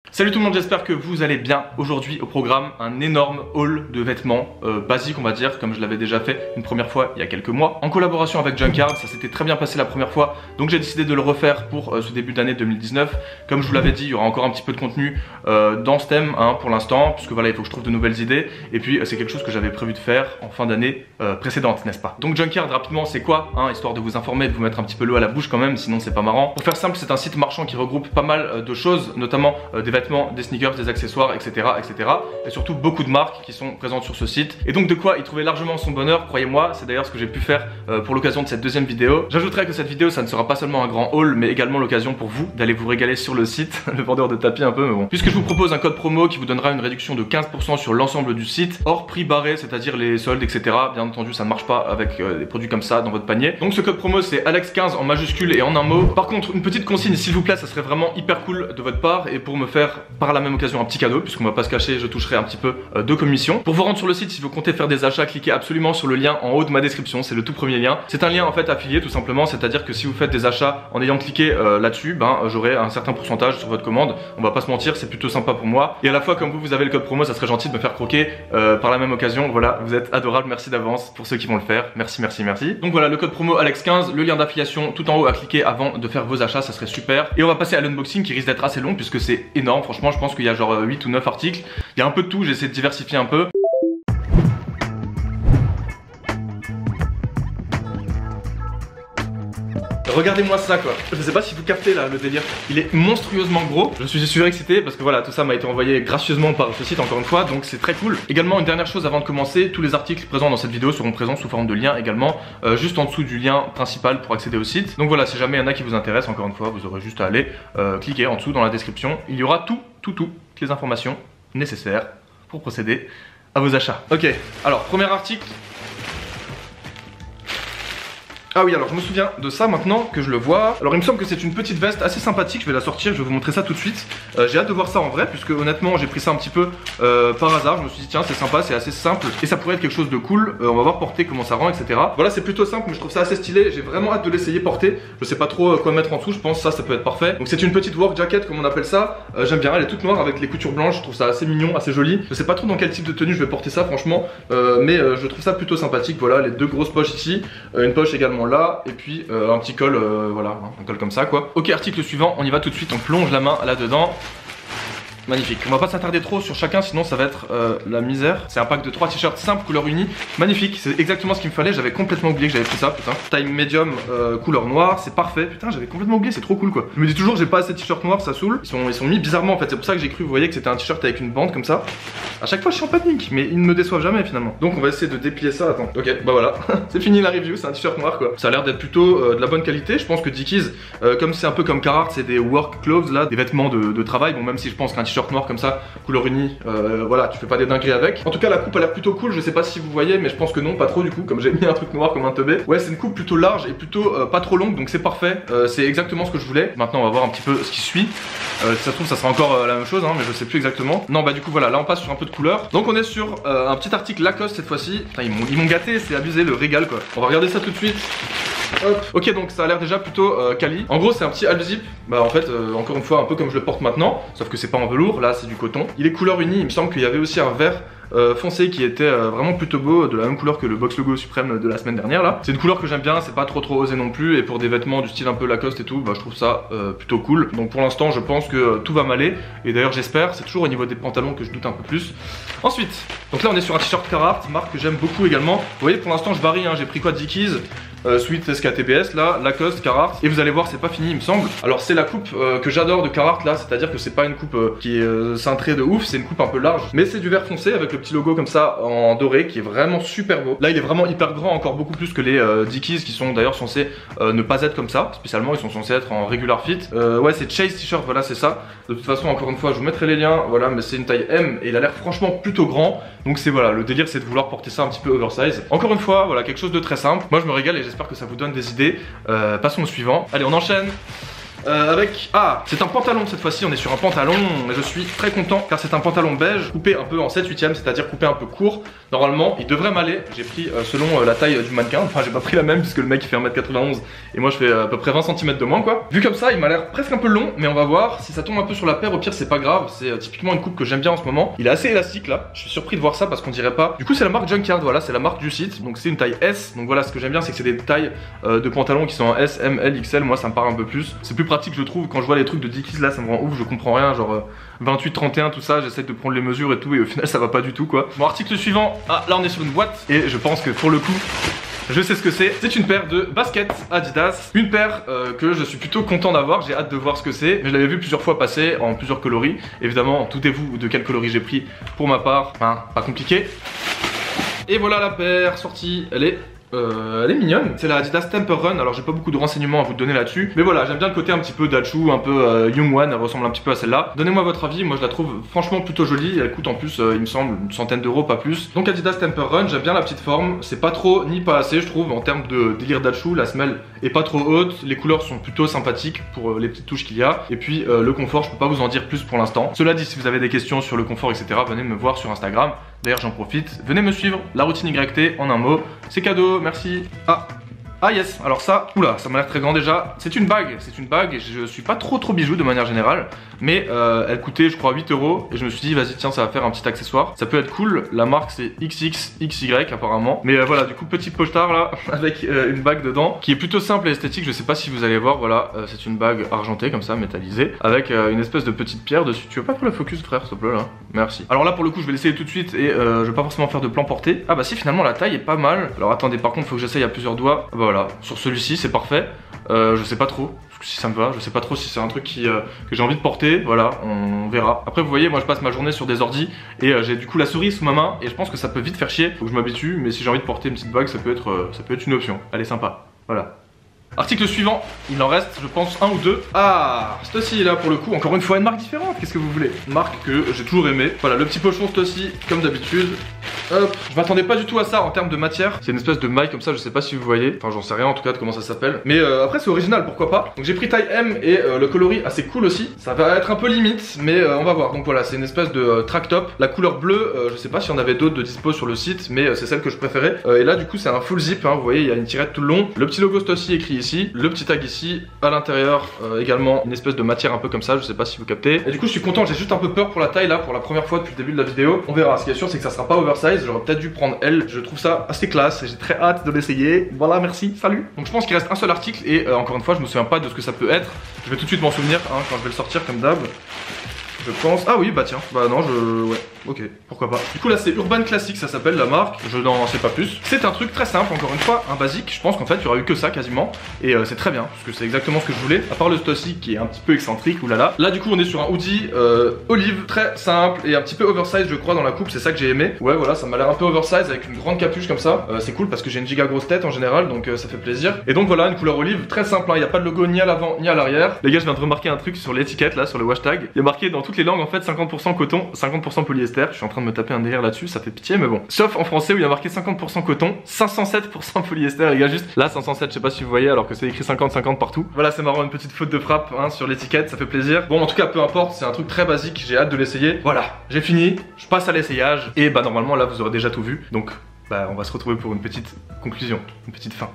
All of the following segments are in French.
Salut tout le monde, j'espère que vous allez bien. Aujourd'hui au programme, un énorme haul de vêtements basiques on va dire, comme je l'avais déjà fait une première fois il y a quelques mois en collaboration avec Junkard. Ça s'était très bien passé la première fois, donc j'ai décidé de le refaire pour ce début d'année 2019. Comme je vous l'avais dit, il y aura encore un petit peu de contenu dans ce thème pour l'instant, puisque voilà, il faut que je trouve de nouvelles idées. Et puis c'est quelque chose que j'avais prévu de faire en fin d'année précédente, n'est-ce pas? Donc Junkard, rapidement, c'est quoi histoire de vous informer, de vous mettre un petit peu l'eau à la bouche quand même, sinon c'est pas marrant. Pour faire simple, c'est un site marchand qui regroupe pas mal de choses, notamment des vêtements, des sneakers, des accessoires, etc., etc. Et surtout beaucoup de marques qui sont présentes sur ce site. Et donc de quoi y trouver largement son bonheur, croyez-moi. C'est d'ailleurs ce que j'ai pu faire pour l'occasion de cette deuxième vidéo. J'ajouterai que cette vidéo, ça ne sera pas seulement un grand haul, mais également l'occasion pour vous d'aller vous régaler sur le site. Le vendeur de tapis un peu, mais bon. Puisque je vous propose un code promo qui vous donnera une réduction de 15% sur l'ensemble du site, hors prix barré, c'est-à-dire les soldes, etc. Bien entendu, ça ne marche pas avec des produits comme ça dans votre panier. Donc ce code promo, c'est Alex15 en majuscule et en un mot. Par contre, une petite consigne, s'il vous plaît, ça serait vraiment hyper cool de votre part, et pour me faire par la même occasion un petit cadeau, puisqu'on va pas se cacher, je toucherai un petit peu de commission. Pour vous rendre sur le site, si vous comptez faire des achats, cliquez absolument sur le lien en haut de ma description, c'est le tout premier lien. C'est un lien en fait affilié tout simplement, c'est-à-dire que si vous faites des achats en ayant cliqué là-dessus, j'aurai un certain pourcentage sur votre commande. On va pas se mentir, c'est plutôt sympa pour moi. Et à la fois, comme vous avez le code promo, ça serait gentil de me faire croquer par la même occasion. Voilà, vous êtes adorables, merci d'avance pour ceux qui vont le faire. Merci, merci, merci. Donc voilà, le code promo Alex15, le lien d'affiliation tout en haut à cliquer avant de faire vos achats, ça serait super. Et on va passer à l'unboxing qui risque d'être assez long puisque c'est énorme. Franchement, je pense qu'il y a genre 8 ou 9 articles. Il y a un peu de tout, j'ai essayé de diversifier un peu. Regardez-moi ça quoi. Je sais pas si vous captez là le délire. Il est monstrueusement gros. Je suis surexcité parce que voilà, tout ça m'a été envoyé gracieusement par ce site encore une fois, donc c'est très cool. Également une dernière chose avant de commencer, tous les articles présents dans cette vidéo seront présents sous forme de lien également, juste en dessous du lien principal pour accéder au site. Donc voilà, si jamais il y en a qui vous intéressent, encore une fois, vous aurez juste à aller cliquer en dessous dans la description. Il y aura toutes les informations nécessaires pour procéder à vos achats. Ok, alors premier article. Ah oui, alors je me souviens de ça maintenant que je le vois. Alors il me semble que c'est une petite veste assez sympathique, je vais la sortir, je vais vous montrer ça tout de suite. J'ai hâte de voir ça en vrai, puisque honnêtement j'ai pris ça un petit peu par hasard. Je me suis dit tiens, c'est sympa, c'est assez simple et ça pourrait être quelque chose de cool. On va voir porter comment ça rend, etc. Voilà, c'est plutôt simple mais je trouve ça assez stylé. J'ai vraiment hâte de l'essayer porter. Je sais pas trop quoi mettre en dessous, je pense ça peut être parfait. Donc c'est une petite work jacket comme on appelle ça. J'aime bien, elle est toute noire avec les coutures blanches, je trouve ça assez mignon, assez joli. Je sais pas trop dans quel type de tenue je vais porter ça franchement, mais je trouve ça plutôt sympathique. Voilà, les deux grosses poches ici, une poche également là, et puis un petit col, voilà, un col comme ça quoi. Ok, article suivant, on y va tout de suite, on plonge la main là-dedans. Magnifique, on va pas s'attarder trop sur chacun sinon ça va être la misère. C'est un pack de 3 t-shirts simples couleur unie. Magnifique, c'est exactement ce qu'il me fallait, j'avais complètement oublié que j'avais pris ça, putain. Taille médium couleur noire, c'est parfait. Putain, j'avais complètement oublié, c'est trop cool quoi. Je me dis toujours j'ai pas assez de t-shirts noirs, ça saoule. Ils sont mis bizarrement en fait, c'est pour ça que j'ai cru, vous voyez, que c'était un t-shirt avec une bande comme ça. À chaque fois je suis en panique, mais ils ne me déçoivent jamais finalement. Donc on va essayer de déplier ça, attends. Ok, bah voilà, c'est fini la review, c'est un t-shirt noir quoi. Ça a l'air d'être plutôt de la bonne qualité, je pense que Dickies, comme c'est un peu comme Carhartt, c'est des work clothes là, des vêtements de travail. Bon, même si je pense qu'un t-shirt noir comme ça, couleur unie, voilà, tu fais pas des dingueries avec. En tout cas la coupe a l'air plutôt cool, je sais pas si vous voyez, mais je pense que non, pas trop du coup, comme j'ai mis un truc noir comme un teubé. Ouais, c'est une coupe plutôt large et plutôt pas trop longue, donc c'est parfait, c'est exactement ce que je voulais. Maintenant on va voir un petit peu ce qui suit. Si ça se trouve ça sera encore la même chose, mais je sais plus exactement. Non bah du coup voilà, là on passe sur un peu de couleur. Donc on est sur un petit article Lacoste cette fois-ci. Ils m'ont gâté, c'est abusé, le régal quoi. On va regarder ça tout de suite. Hop. Ok, donc ça a l'air déjà plutôt quali. En gros c'est un petit half zip, bah en fait encore une fois un peu comme je le porte maintenant, sauf que c'est pas en velours, là c'est du coton. Il est couleur unie, il me semble qu'il y avait aussi un vert foncé qui était vraiment plutôt beau, de la même couleur que le box logo suprême de la semaine dernière là. C'est une couleur que j'aime bien, c'est pas trop osé non plus, et pour des vêtements du style un peu Lacoste et tout, bah je trouve ça plutôt cool. Donc pour l'instant je pense que tout va m'aller, et d'ailleurs j'espère, c'est toujours au niveau des pantalons que je doute un peu plus. Ensuite, donc là on est sur un t-shirt Carhartt, marque que j'aime beaucoup également. Vous voyez pour l'instant je varie, j'ai pris quoi, Dickies, Sweet SKTBS là, Lacoste, Carhartt, et vous allez voir c'est pas fini il me semble. Alors c'est la coupe que j'adore de Carhartt là, c'est à dire que c'est pas une coupe qui est cintrée de ouf, c'est une coupe un peu large, mais c'est du vert foncé avec le petit logo comme ça en doré qui est vraiment super beau. Là il est vraiment hyper grand, encore beaucoup plus que les Dickies qui sont d'ailleurs censés ne pas être comme ça, spécialement ils sont censés être en regular fit. Ouais c'est Chase t-shirt, voilà c'est ça. De toute façon encore une fois je vous mettrai les liens, voilà, mais c'est une taille M et il a l'air franchement plutôt grand, donc c'est voilà, le délire c'est de vouloir porter ça un petit peu oversize. Encore une fois voilà, quelque chose de très simple, moi je me régale et j'espère que ça vous donne des idées. Passons au suivant, allez on enchaîne. avec... Ah, c'est un pantalon cette fois-ci, on est sur un pantalon et je suis très content car c'est un pantalon beige coupé un peu en 7/8ème, c'est-à-dire coupé un peu court. Normalement, il devrait m'aller. J'ai pris selon la taille du mannequin, enfin j'ai pas pris la même puisque le mec il fait 1m91 et moi je fais à peu près 20 cm de moins quoi. Vu comme ça, il m'a l'air presque un peu long, mais on va voir si ça tombe un peu sur la paire. Au pire, c'est pas grave, c'est typiquement une coupe que j'aime bien en ce moment. Il est assez élastique là, je suis surpris de voir ça parce qu'on dirait pas. Du coup, c'est la marque Junkard, voilà, c'est la marque du site. Donc c'est une taille S. Donc voilà, ce que j'aime bien, c'est que c'est des tailles de pantalons qui sont en S, M, L, XL. Moi, ça me parle un peu plus. C'est plus pratique, je trouve. Quand je vois les trucs de Dickies là, ça me rend ouf, je comprends rien. Genre 28, 31, tout ça, j'essaie de prendre les mesures et tout, et au final, ça va pas du tout quoi. Bon, article suivant. Ah, là, on est sur une boîte, et je pense que pour le coup, je sais ce que c'est. C'est une paire de baskets Adidas. Une paire que je suis plutôt content d'avoir. J'ai hâte de voir ce que c'est. Mais je l'avais vu plusieurs fois passer en plusieurs coloris. Évidemment, doutez-vous de quel coloris j'ai pris pour ma part. Enfin, pas compliqué. Et voilà la paire sortie. Elle est mignonne. C'est la Adidas Temper Run. Alors j'ai pas beaucoup de renseignements à vous donner là-dessus, mais voilà, j'aime bien le côté un petit peu Dachu, un peu Young One. Elle ressemble un petit peu à celle-là. Donnez-moi votre avis. Moi je la trouve franchement plutôt jolie. Elle coûte en plus, il me semble, une centaine d'euros, pas plus. Donc Adidas Temper Run, j'aime bien la petite forme. C'est pas trop ni pas assez, je trouve, en termes de délire Dachu. La semelle est pas trop haute. Les couleurs sont plutôt sympathiques pour les petites touches qu'il y a. Et puis le confort, je peux pas vous en dire plus pour l'instant. Cela dit, si vous avez des questions sur le confort, etc., venez me voir sur Instagram. D'ailleurs, j'en profite. Venez me suivre. La routine YT en un mot. C'est cadeau. Merci. Ah yes, alors ça, oula, ça m'a l'air très grand déjà. C'est une bague et je suis pas trop bijoux de manière générale. Mais elle coûtait je crois 8 euros et je me suis dit vas-y tiens ça va faire un petit accessoire. Ça peut être cool, la marque c'est XXXY apparemment. Mais voilà du coup petit pochetard là avec une bague dedans qui est plutôt simple et esthétique, je sais pas si vous allez voir, voilà c'est une bague argentée comme ça, métallisée, avec une espèce de petite pierre dessus. Tu veux pas faire le focus frère s'il te plaît là? Merci. Alors là pour le coup je vais l'essayer tout de suite et je vais pas forcément faire de plan porté. Ah bah si finalement la taille est pas mal. Alors attendez par contre faut que j'essaye à plusieurs doigts. Ah bah voilà, sur celui-ci c'est parfait. Je sais pas trop si ça me va, je sais pas trop si c'est un truc que j'ai envie de porter, voilà, on verra. Après vous voyez, moi je passe ma journée sur des ordis et j'ai du coup la souris sous ma main et je pense que ça peut vite faire chier, faut que je m'habitue, mais si j'ai envie de porter une petite bague, ça peut être une option, elle est sympa, voilà. Article suivant, il en reste je pense un ou deux. Ah, Stussy là pour le coup, encore une fois une marque différente, qu'est-ce que vous voulez? Une marque que j'ai toujours aimé. Voilà, le petit pochon Stussy comme d'habitude. Hop, je m'attendais pas du tout à ça en termes de matière. C'est une espèce de maille comme ça, je sais pas si vous voyez. Enfin j'en sais rien en tout cas de comment ça s'appelle. Mais après c'est original, pourquoi pas. Donc j'ai pris taille M et le coloris assez cool aussi. Ça va être un peu limite, mais on va voir. Donc voilà, c'est une espèce de track top. La couleur bleue, je sais pas s'il y en avait d'autres de dispo sur le site, mais c'est celle que je préférais. Et là du coup c'est un full zip, hein, vous voyez, il y a une tirette tout le long. Le petit logo Stussy écrit ici, le petit tag ici, à l'intérieur également une espèce de matière un peu comme ça, je sais pas si vous captez. Et du coup je suis content, j'ai juste un peu peur pour la taille là, pour la première fois depuis le début de la vidéo. On verra, ce qui est sûr c'est que ça sera pas oversize, j'aurais peut-être dû prendre L, je trouve ça assez classe et j'ai très hâte de l'essayer. Voilà, merci, salut. Donc je pense qu'il reste un seul article et encore une fois je me souviens pas de ce que ça peut être. Je vais tout de suite m'en souvenir hein, quand je vais le sortir comme d'hab. Je pense... Ah oui, bah tiens, bah non, ouais, ok, pourquoi pas. Du coup là c'est Urban Classic, ça s'appelle la marque, je n'en sais pas plus. C'est un truc très simple, encore une fois, un basique, je pense qu'en fait il y aura eu que ça quasiment. Et c'est très bien, parce que c'est exactement ce que je voulais. À part le Stussy qui est un petit peu excentrique, oulala. Là du coup on est sur un hoodie olive, très simple et un petit peu oversize je crois dans la coupe, c'est ça que j'ai aimé. Ouais voilà, ça m'a l'air un peu oversize avec une grande capuche comme ça. C'est cool parce que j'ai une giga grosse tête en général, donc ça fait plaisir. Et donc voilà, une couleur olive, très simple, hein. Il n'y a pas de logo ni à l'avant ni à l'arrière. Les gars, je viens de remarquer un truc sur l'étiquette là, sur le hashtag. Il y a marqué dans toutes les langues en fait 50% coton, 50% polyester. Je suis en train de me taper un délire là-dessus, ça fait pitié mais bon. Sauf en français où il y a marqué 50% coton, 507% polyester les gars, juste là 507, je sais pas si vous voyez alors que c'est écrit 50-50 partout. Voilà, c'est marrant, une petite faute de frappe hein, sur l'étiquette, ça fait plaisir. Bon en tout cas peu importe, c'est un truc très basique, j'ai hâte de l'essayer. Voilà, j'ai fini, je passe à l'essayage et bah normalement là vous aurez déjà tout vu. Donc bah on va se retrouver pour une petite conclusion, une petite fin.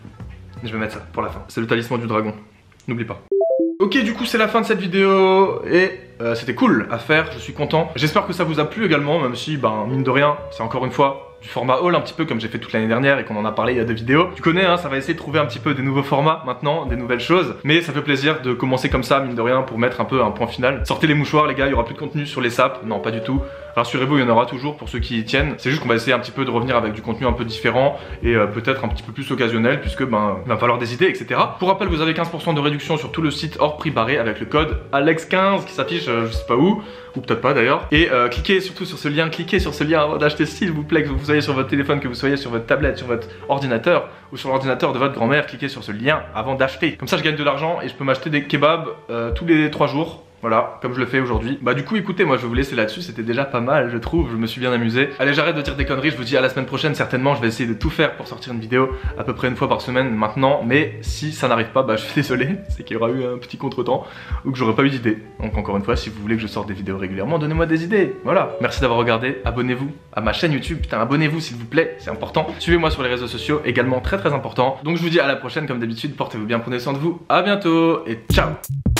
Je vais mettre ça pour la fin. C'est le talisman du dragon, n'oublie pas. Ok, du coup c'est la fin de cette vidéo et c'était cool à faire, je suis content. J'espère que ça vous a plu également, même si, ben, mine de rien, c'est encore une fois du format haul un petit peu comme j'ai fait toute l'année dernière et qu'on en a parlé il y a 2 vidéos. Tu connais, hein, ça va essayer de trouver un petit peu des nouveaux formats maintenant, des nouvelles choses. Mais ça fait plaisir de commencer comme ça, mine de rien, pour mettre un peu un point final. Sortez les mouchoirs les gars, il y aura plus de contenu sur les sapes, non pas du tout. Rassurez-vous, il y en aura toujours pour ceux qui y tiennent. C'est juste qu'on va essayer un petit peu de revenir avec du contenu un peu différent et peut-être un petit peu plus occasionnel puisque ben il va falloir des idées, etc. Pour rappel, vous avez 15% de réduction sur tout le site hors prix barré avec le code ALEX15 qui s'affiche je sais pas où, ou peut-être pas d'ailleurs. Et cliquez surtout sur ce lien, avant d'acheter s'il vous plaît, que vous soyez sur votre téléphone, que vous soyez sur votre tablette, sur votre ordinateur ou sur l'ordinateur de votre grand-mère, cliquez sur ce lien avant d'acheter. Comme ça je gagne de l'argent et je peux m'acheter des kebabs tous les 3 jours. Voilà, comme je le fais aujourd'hui. Bah du coup écoutez, moi je vais vous laisser là-dessus, c'était déjà pas mal je trouve, je me suis bien amusé. Allez, j'arrête de dire des conneries, je vous dis à la semaine prochaine certainement, je vais essayer de tout faire pour sortir une vidéo à peu près une fois par semaine maintenant, mais si ça n'arrive pas, bah je suis désolé, c'est qu'il y aura eu un petit contretemps ou que j'aurais pas eu d'idée. Donc encore une fois, si vous voulez que je sorte des vidéos régulièrement, donnez-moi des idées, voilà. Merci d'avoir regardé, abonnez-vous à ma chaîne YouTube, putain abonnez-vous s'il vous plaît, c'est important. Suivez-moi sur les réseaux sociaux, également très important. Donc je vous dis à la prochaine comme d'habitude, portez-vous bien, prenez soin de vous, à bientôt et ciao.